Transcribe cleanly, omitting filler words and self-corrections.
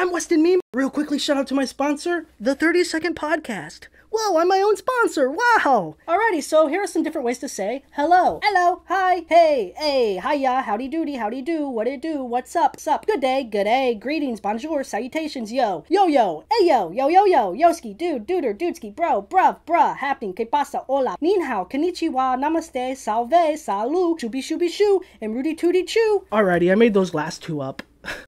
I'm Westin Meme. Real quickly, shout out to my sponsor, the 30-second podcast. Whoa, I'm my own sponsor. Wow. Alrighty, so here are some different ways to say hello. Hello, hi, hey, hiya, howdy doody, howdy do, what it do, what's up, sup, good day, greetings, bonjour, salutations, yo, hey yo, yoski, dude, duder, dudeski, bro, bruv, bruh, happening, que pasa, hola, nin hao, konnichiwa, namaste, salve, salut, shooby shoo, and rooty tooty choo. Alrighty, I made those last two up.